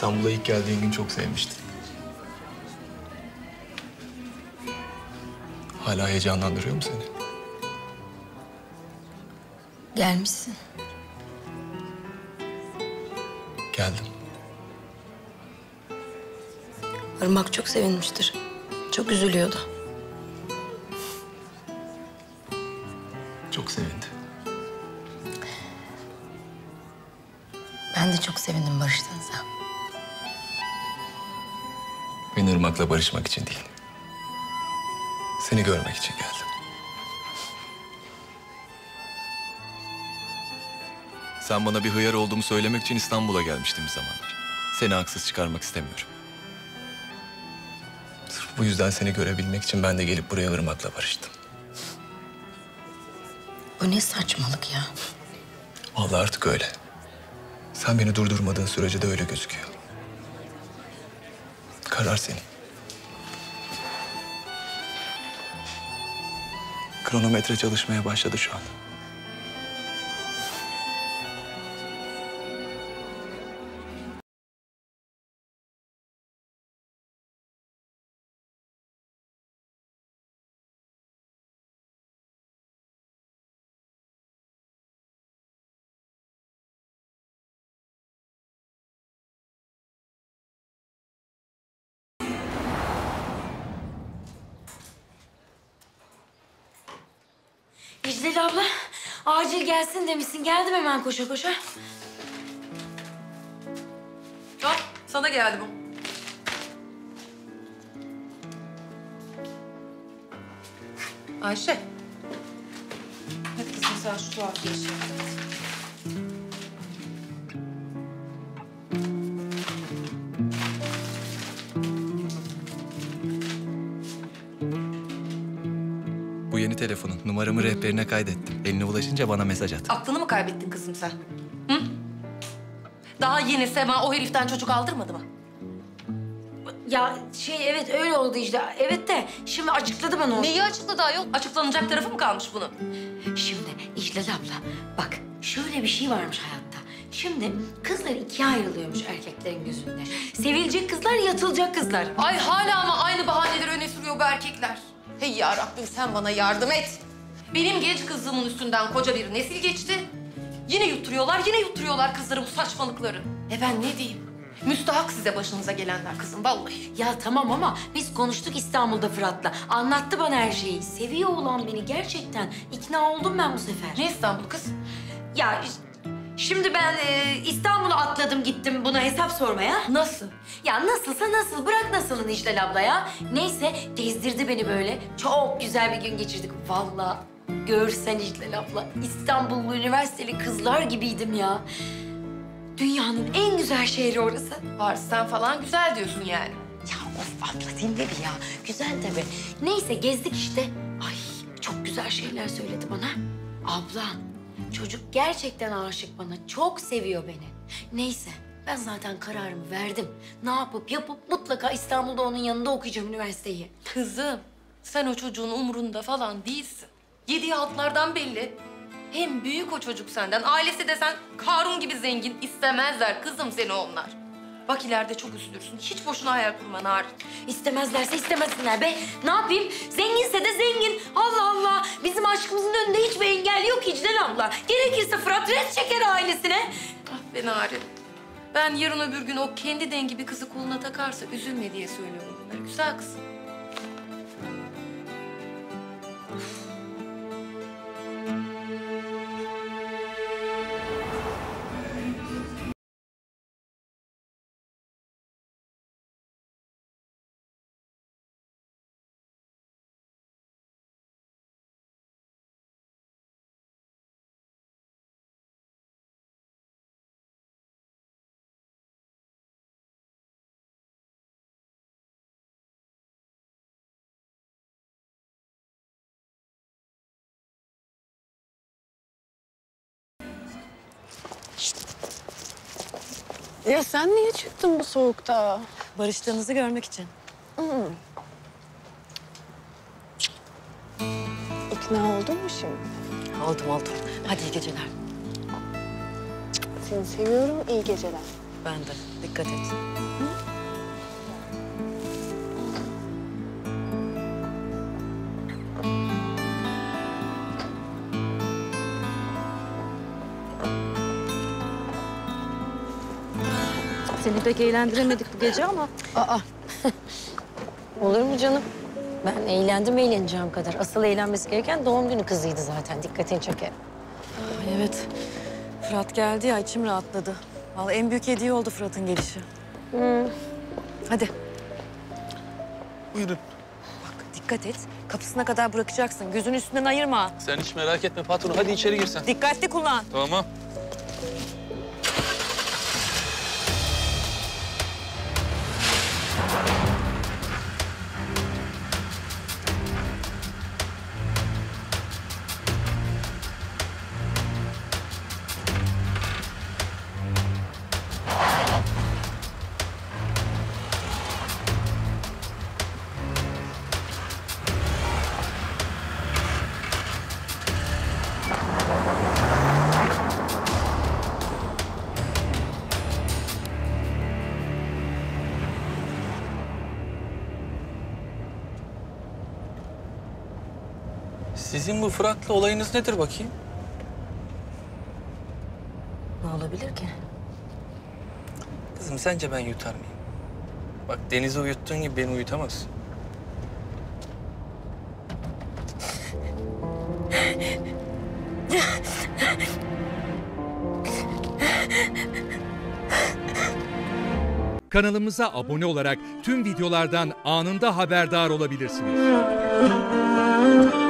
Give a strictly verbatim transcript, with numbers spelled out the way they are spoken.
İstanbul'a ilk geldiğin gün çok sevmiştim. Hala heyecanlandırıyor mu seni? Gelmişsin. Geldim. Irmak çok sevinmiştir. Çok üzülüyordu. Çok sevindi. Ben de çok sevindim barıştığınıza. Ben Irmak'la barışmak için değil. Seni görmek için geldim. Sen bana bir hıyar olduğumu söylemek için İstanbul'a gelmiştin bir zamanlar. Seni haksız çıkarmak istemiyorum. Sırf bu yüzden seni görebilmek için ben de gelip buraya Irmak'la barıştım. Bu ne saçmalık ya. Vallahi artık öyle. Sen beni durdurmadığın sürece de öyle gözüküyor. Karar senin. Kronometre çalışmaya başladı şu an. İclal abla, acil gelsin demişsin. Geldim hemen koşa koşa. Hop, sana geldi bu. Ayşe. Hadi kızım sen şu tuhaf yaşa. Bu yeni telefonun numaramı rehberine kaydettim. Eline ulaşınca bana mesaj at. Aklını mı kaybettin kızım sen? Hı? Daha yeni Sema o heriften çocuk aldırmadı mı? Ya şey evet öyle oldu işte. Evet de şimdi açıkladı bana onu. Neyi açıkladı ayol? Açıklanacak tarafı mı kalmış bunun? Şimdi İclal abla bak şöyle bir şey varmış hayatta. Şimdi kızlar ikiye ayrılıyormuş erkeklerin gözünde. Sevilecek kızlar, yatılacak kızlar. Ay hala ama aynı bahaneleri öne sürüyor bu erkekler. Hey ya Rabbim sen bana yardım et. Benim genç kızımın üstünden koca bir nesil geçti. Yine yutturuyorlar, yine yutturuyorlar kızları bu saçmalıkları. E ben ne diyeyim? Müstahak size başınıza gelenler kızım vallahi. Ya tamam ama biz konuştuk İstanbul'da Fırat'la. Anlattı bana her şeyi. Seviyor olan beni gerçekten. İkna oldum ben bu sefer. Ne İstanbul kız? Ya şimdi ben e, İstanbul'a atladım gittim buna hesap sormaya. Nasıl? Ya nasılsa nasıl. Bırak nasılını İclal abla ya. Neyse gezdirdi beni böyle. Çok güzel bir gün geçirdik. Vallahi görsen İclal abla. İstanbullu üniversiteli kızlar gibiydim ya. Dünyanın en güzel şehri orası. Paris'ten falan güzel diyorsun yani. Ya of abla dinle bir ya. Güzel tabii. Neyse gezdik işte. Ay çok güzel şeyler söyledi bana. Abla çocuk gerçekten aşık bana. Çok seviyor beni. Neyse ben zaten kararımı verdim. Ne yapıp yapıp mutlaka İstanbul'da onun yanında okuyacağım üniversiteyi. Kızım sen o çocuğun umurunda falan değilsin. Yediği altlardan belli. Hem büyük o çocuk senden. Ailesi desen Karun gibi zengin. İstemezler kızım seni onlar. Bak ileride çok üzülürsün. Hiç boşuna hayal kurma Narin. İstemezlerse istemesinler be. Ne yapayım? Zenginse de zengin. Allah Allah. Bizim aşkımızın önünde hiçbir engel yok İclal abla. Gerekirse Fırat res çeker ailesine. Ah be Narin. Ben yarın öbür gün o kendi dengi bir kızı koluna takarsa üzülme diye söylüyorum bunları. Güzel kızım. Ya sen niye çıktın bu soğukta? Barıştığınızı görmek için. Hmm. İkna oldun mu şimdi? Oldum oldum. Hadi iyi geceler. Seni seviyorum, iyi geceler. ben de. Dikkat et. Seni pek eğlendiremedik bu gece ama. Aa. Olur mu canım? Ben eğlendim eğleneceğim kadar. Asıl eğlenmesi gereken doğum günü kızıydı zaten. Dikkatini çeker. Ay evet. Fırat geldi ya, içim rahatladı. Vallahi en büyük hediye oldu Fırat'ın gelişi. Hmm. Hadi Buyurun. bak dikkat et. Kapısına kadar bırakacaksın. Gözünün üstünden ayırma. Sen hiç merak etme patron. Hadi içeri girsen. Dikkatli kullan. Tamam. Sizin bu Fırat'la olayınız nedir bakayım? Ne olabilir ki? Kızım sence ben yutar mıyım? Bak Deniz'i uyuttuğun gibi beni uyutamazsın. Kanalımıza abone olarak tüm videolardan anında haberdar olabilirsiniz.